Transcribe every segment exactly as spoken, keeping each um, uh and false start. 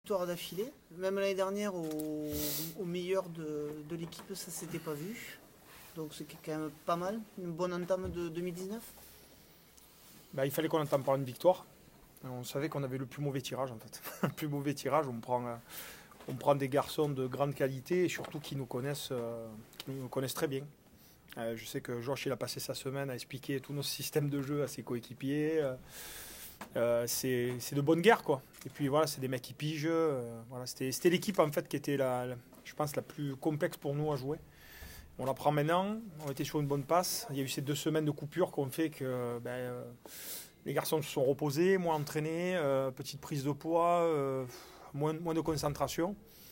victoires d'affilée. Même l'année dernière, au, au meilleur de, de l'équipe, ça s'était pas vu. Donc c'est quand même pas mal. Une bonne entame de deux mille dix-neuf. Bah, il fallait qu'on entame par une victoire. On savait qu'on avait le plus mauvais tirage en fait. Le plus mauvais tirage, on prend, euh, on prend des garçons de grande qualité et surtout qui nous connaissent, euh, qui nous connaissent très bien. Euh, je sais que Josh il a passé sa semaine à expliquer tous nos systèmes de jeu à ses coéquipiers. Euh, euh, c'est, c'est de bonne guerre quoi. Et puis voilà, c'est des mecs qui pigent. Euh, voilà, c'était, c'était l'équipe en fait qui était la, la, je pense la plus complexe pour nous à jouer. On la prend maintenant, on était sur une bonne passe. Il y a eu ces deux semaines de coupure qui ont fait que ben, euh, les garçons se sont reposés, moins entraînés, euh, petite prise de poids, euh, moins, moins de concentration.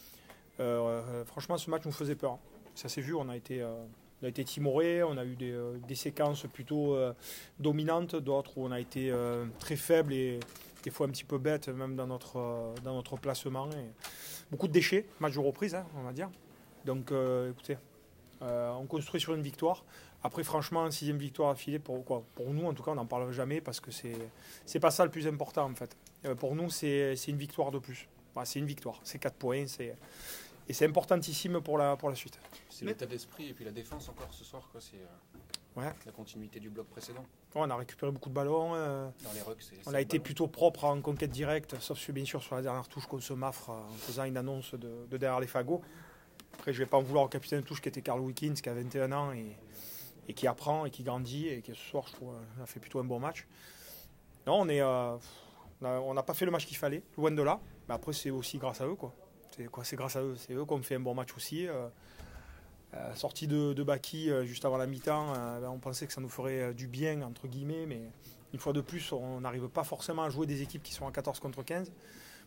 Euh, euh, franchement, ce match nous faisait peur. Ça s'est vu, on a été, euh, on a été timorés, on a eu des, euh, des séquences plutôt euh, dominantes, d'autres où on a été euh, très faible et des fois un petit peu bête, même dans notre, euh, dans notre placement. Et beaucoup de déchets, match de reprise, hein, on va dire. Donc, euh, écoutez. Euh, on construit sur une victoire. Après, franchement, sixième victoire affilée, pour, quoi, pour nous, en tout cas, on n'en parle jamais parce que c'est, c'est pas ça le plus important, en fait. Euh, pour nous, c'est, c'est une victoire de plus. Voilà, c'est une victoire, c'est quatre points. C'est, et c'est importantissime pour la, pour la suite. C'est Mais... l'état d'esprit et puis la défense encore ce soir, quoi, c'est euh, ouais. la continuité du bloc précédent. Ouais, on a récupéré beaucoup de ballons. Euh, Dans les rucks, c'est, on c'est a été ballon. plutôt propre en conquête directe, sauf bien sûr sur la dernière touche contre ce Mafre en faisant une annonce de, de derrière les fagots. Après, je ne vais pas en vouloir au capitaine de touche qui était Carl Wickins, qui a vingt et un ans et, et qui apprend et qui grandit et qui ce soir, je trouve, a fait plutôt un bon match. Non, on est, euh, on n'a pas fait le match qu'il fallait, loin de là. Mais après, c'est aussi grâce à eux, quoi. C'est, quoi, c'est grâce à eux. C'est eux qui ont fait un bon match aussi. Euh, euh, sortie de, de Baki euh, juste avant la mi-temps, euh, ben, on pensait que ça nous ferait euh, du bien, entre guillemets, mais une fois de plus, on n'arrive pas forcément à jouer des équipes qui sont à quatorze contre quinze. Pourquoi ?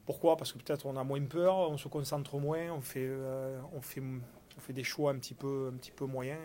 Parce que peut-être on a moins peur, on se concentre moins, on fait, euh, on fait, on fait des choix un petit peu, un petit peu moyens.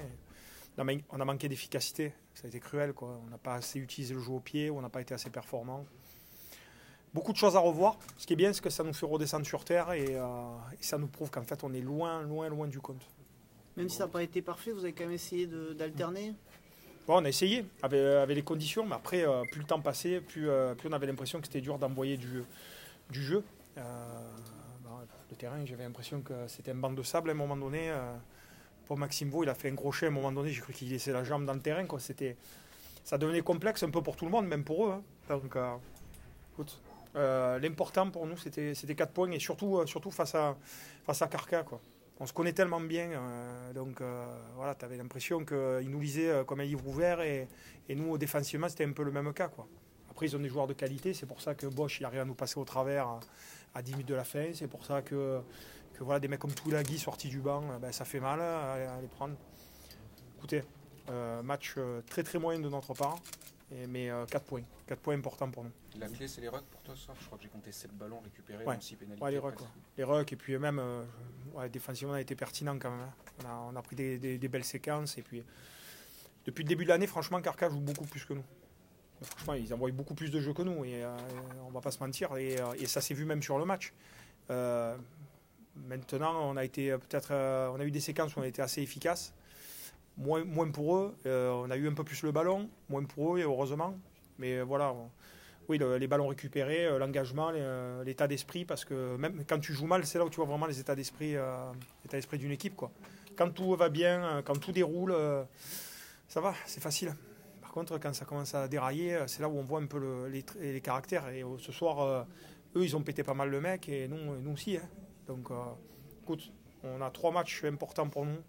On a manqué d'efficacité, ça a été cruel, quoi. On n'a pas assez utilisé le jeu au pied, on n'a pas été assez performant. Beaucoup de choses à revoir. Ce qui est bien, c'est que ça nous fait redescendre sur terre et, euh, et ça nous prouve qu'en fait on est loin, loin, loin du compte. Même si ça n'a pas été parfait, vous avez quand même essayé de, d'alterner. Bon, on a essayé avec, avec les conditions, mais après, euh, plus le temps passait, plus, euh, plus on avait l'impression que c'était dur d'envoyer du jeu. du jeu. Euh, ben, le terrain, j'avais l'impression que c'était un banc de sable à un moment donné. Euh, pour Maxime Vaux, il a fait un crochet à un moment donné, j'ai cru qu'il laissait la jambe dans le terrain. Quoi. C'était, ça devenait complexe un peu pour tout le monde, même pour eux. Hein. Donc, euh, écoute, euh, l'important pour nous, c'était, c'était quatre points et surtout, euh, surtout face à, face à Carca. Quoi. On se connaît tellement bien, euh, donc euh, voilà, tu avais l'impression qu'ils nous lisaient euh, comme un livre ouvert et, et nous, défensivement, c'était un peu le même cas. Quoi. Après, ils ont des joueurs de qualité, c'est pour ça que Bosch il arrive à nous passer au travers à, à dix minutes de la fin. C'est pour ça que, que voilà, des mecs comme Toulagui sortis du banc, ben, ça fait mal à, à les prendre. Écoutez, euh, match très très moyen de notre part, et, mais euh, quatre points. quatre points importants pour nous. La clé, c'est les rucks pour toi ce soir. Je crois que j'ai compté sept ballons récupérés, ouais. dans six pénalités. Ouais, les rucks, ouais. Les rucks, et puis même, euh, ouais, défensivement, on a été pertinent quand même. Hein. On, a, on a pris des, des, des belles séquences, et puis depuis le début de l'année, franchement, Carca joue beaucoup plus que nous. Franchement, ils envoient beaucoup plus de jeux que nous et euh, on va pas se mentir et, euh, et ça s'est vu même sur le match. Euh, maintenant, on a été peut-être, euh, on a eu des séquences où on a été assez efficaces, moins, moins pour eux. Euh, on a eu un peu plus le ballon, moins pour eux et heureusement. Mais euh, voilà, on, oui, le, les ballons récupérés, euh, l'engagement, les, euh, l'état d'esprit, parce que même quand tu joues mal, c'est là où tu vois vraiment les états d'esprit, euh, l'état d'esprit d'une équipe, quoi. Quand tout va bien, quand tout déroule, euh, ça va, c'est facile. Par contre, quand ça commence à dérailler, c'est là où on voit un peu le, les, les caractères. Et euh, ce soir, euh, eux, ils ont pété pas mal le mec, et nous, nous aussi. Hein. Donc, euh, écoute, on a trois matchs importants pour nous.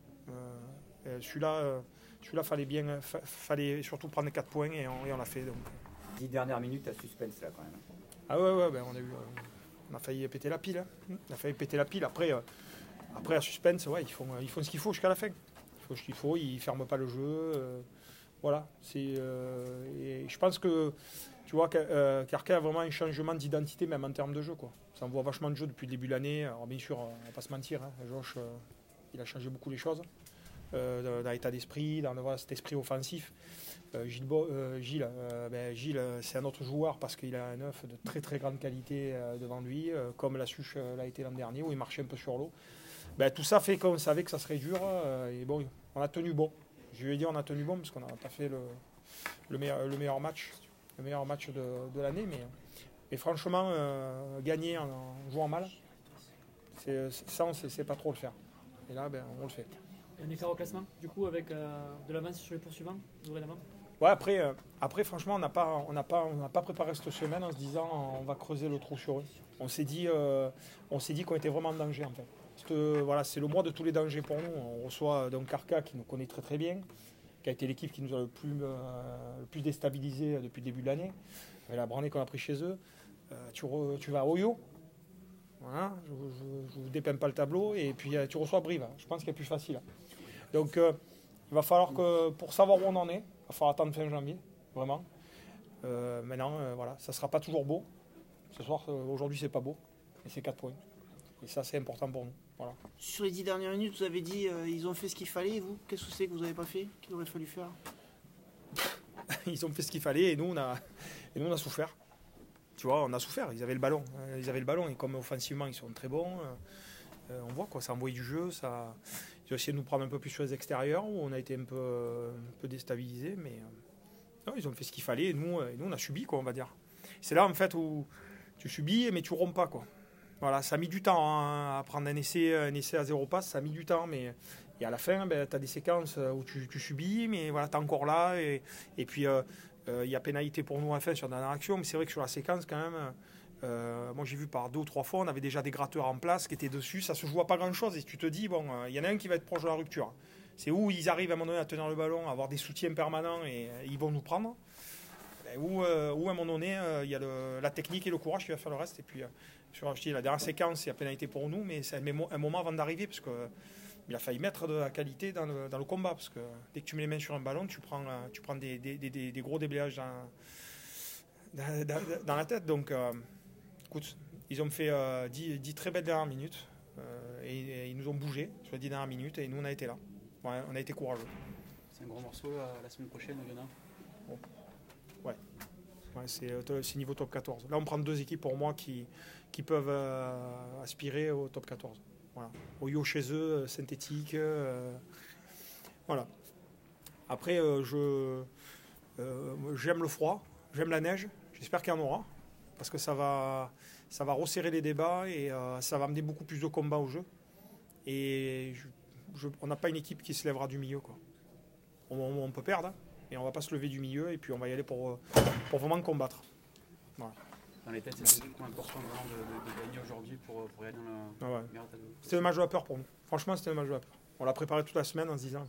Euh, celui-là, euh, celui-là, fallait bien, fa- fallait surtout prendre quatre points, et on, et on l'a fait. Donc. Dix dernières minutes à suspense là, quand même. Ah ouais, ouais, ben on a eu, on a failli péter la pile. Hein. On a failli péter la pile. Après, euh, après à suspense, ouais, ils font, ils font ce qu'il faut jusqu'à la fin. Ils font ce qu'il faut. Ils ferment pas le jeu. Euh, Voilà, c'est, euh, et je pense que tu vois, euh, Carca a vraiment un changement d'identité même en termes de jeu. Quoi. Ça envoie vachement de jeu depuis le début de l'année. Alors bien sûr, on ne va pas se mentir, hein, Josh, euh, il a changé beaucoup les choses euh, dans l'état d'esprit, dans voilà, cet esprit offensif. Euh, Gilles, euh, Gilles, euh, ben, Gilles c'est un autre joueur parce qu'il a un œuf de très très grande qualité euh, devant lui, euh, comme la Suche euh, l'a été l'an dernier où il marchait un peu sur l'eau. Ben, tout ça fait qu'on savait que ça serait dur euh, et bon, on a tenu bon. Je lui ai dit on a tenu bon parce qu'on n'a pas fait le, le, meilleur, le meilleur match, le meilleur match de, de l'année, mais, mais franchement, euh, gagner en, en jouant mal, C'est, ça, on ne sait pas trop le faire. Et là, ben, on le fait. Et un écart au classement, du coup, avec euh, de l'avance sur les poursuivants, dorénavant. Ouais, après, euh, après franchement, on n'a pas, on n'a pas, on n'a pas préparé cette semaine en se disant on va creuser le trou sur eux. On s'est dit, euh, on s'est dit qu'on était vraiment en danger en fait. C'est, euh, voilà, c'est le mois de tous les dangers pour nous. On reçoit donc Arca qui nous connaît très très bien, qui a été l'équipe qui nous a le plus, euh, le plus déstabilisé depuis le début de l'année. Et la branlée qu'on a pris chez eux. Euh, tu, re, tu vas à Oyo. Voilà, je ne vous dépeins pas le tableau. Et puis euh, tu reçois Brive. Je pense qu'il y a plus facile. Donc euh, il va falloir que, pour savoir où on en est, il va falloir attendre fin janvier, vraiment. Euh, maintenant, euh, voilà, ça ne sera pas toujours beau. Ce soir, euh, aujourd'hui, c'est pas beau. Et c'est quatre points. Et ça, c'est important pour nous. Voilà. Sur les dix dernières minutes, vous avez dit euh, ils ont fait ce qu'il fallait. Et vous, qu'est-ce que c'est que vous n'avez pas fait, qu'il aurait fallu faire? Ils ont fait ce qu'il fallait et nous, on a, et nous, on a souffert. Tu vois, on a souffert. Ils avaient le ballon. Ils avaient le ballon. Et comme offensivement, ils sont très bons, euh, on voit quoi. Ça a envoyé du jeu. Ça... Ils ont essayé de nous prendre un peu plus sur les extérieurs où on a été un peu, un peu déstabilisés. Mais euh, non, ils ont fait ce qu'il fallait et nous, et nous, on a subi, quoi, on va dire. C'est là, en fait, où tu subis, mais tu romps pas, quoi. Voilà, ça a mis du temps hein, à prendre un essai, un essai à zéro passe. Ça a mis du temps, mais et à la fin, ben, tu as des séquences où tu, tu subis, mais voilà, tu es encore là. Et, et puis, il euh, euh, y a pénalité pour nous à la fin sur la dernière action. Mais c'est vrai que sur la séquence, quand même, euh, moi j'ai vu par deux ou trois fois, on avait déjà des gratteurs en place qui étaient dessus. Ça se joue à pas grand-chose. Et tu te dis, bon, il euh, y en a un qui va être proche de la rupture. C'est où ils arrivent à un moment donné à tenir le ballon, à avoir des soutiens permanents et euh, ils vont nous prendre. Ou euh, à un moment donné, il euh, y a la technique et le courage qui va faire le reste. Et puis, euh, sur je dis, la dernière séquence, il y a pénalité pour nous, mais c'est un, un moment avant d'arriver, parce qu'il euh, a failli mettre de la qualité dans le, dans le combat. Parce que dès que tu mets les mains sur un ballon, tu prends, euh, tu prends des, des, des, des gros déblayages dans, dans, dans, dans la tête. Donc, euh, écoute, ils ont fait euh, dix, dix très belles dernières minutes. Euh, et, et ils nous ont bougé sur les dix dernières minutes, et nous, on a été là. Ouais, on a été courageux. C'est un gros morceau là, la semaine prochaine, Oyonnax. Bon. Ouais, ouais c'est, c'est niveau top quatorze. Là, on prend deux équipes pour moi qui, qui peuvent euh, aspirer au top quatorze. Voilà. Oyo chez eux, synthétique. Euh, voilà. Après, euh, je, euh, j'aime le froid, j'aime la neige. J'espère qu'il y en aura. Parce que ça va, ça va resserrer les débats et euh, ça va amener beaucoup plus de combats au jeu. Et je, je, on n'a pas une équipe qui se lèvera du milieu, quoi. On, on peut perdre. Hein. Et on va pas se lever du milieu et puis on va y aller pour, pour vraiment combattre. Voilà. Dans les têtes, c'est important vraiment de, de, de gagner aujourd'hui pour, pour y aller dans la ah ouais. meilleure tableau. C'était le match de la peur pour nous. Franchement, c'était le match de la peur. On l'a préparé toute la semaine en se disant,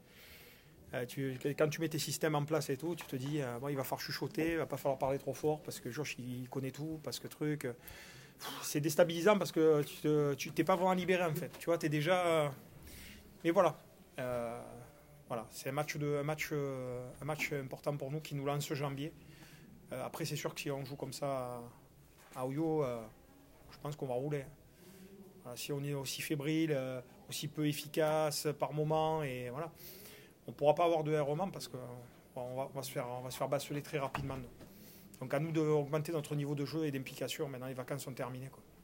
euh, tu, quand tu mets tes systèmes en place et tout, tu te dis, euh, bon, il va falloir chuchoter, il va pas falloir parler trop fort parce que Josh, il connaît tout, parce que truc. Euh, c'est déstabilisant parce que tu, te, tu t'es pas vraiment libéré en fait. Tu vois, tu es déjà. Euh, mais voilà. Euh, Voilà, c'est un match, de, un, match, euh, un match important pour nous qui nous lance janvier. Euh, après, c'est sûr que si on joue comme ça à, à Oyo, euh, je pense qu'on va rouler. Voilà, si on est aussi fébrile, euh, aussi peu efficace par moment, et voilà, on ne pourra pas avoir de errement parce qu'on va, on va, se faire, on va se faire basculer très rapidement. Donc à nous d'augmenter notre niveau de jeu et d'implication. Maintenant, les vacances sont terminées, quoi.